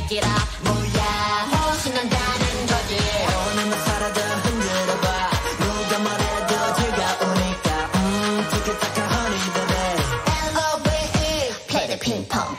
shake it up. 뭐야, 신난다는 거지. 오늘만 살아도 흔들어봐. 누가 뭐래도 즐거우니까. 티켓타카 honey baby. L-O-V-E, play the ping pong.